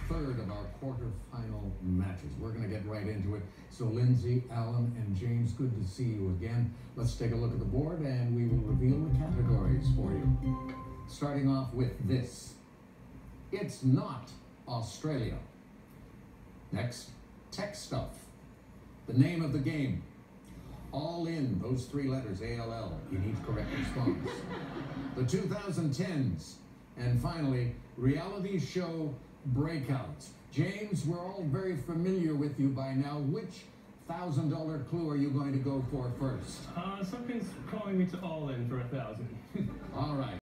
third of our quarterfinal matches. We're going to get right into it. So Lindsey, Alan, and James, good to see you again. Let's take a look at the board and we will reveal the categories for you. Starting off with this. It's not Australia. Next, tech stuff. The name of the game. All in, those three letters, ALL. You need correct response. The 2010s. And finally, reality show breakouts. James, we're all very familiar with you by now. Which $1,000 clue are you going to go for first? Something's calling me to all in for 1,000. All right.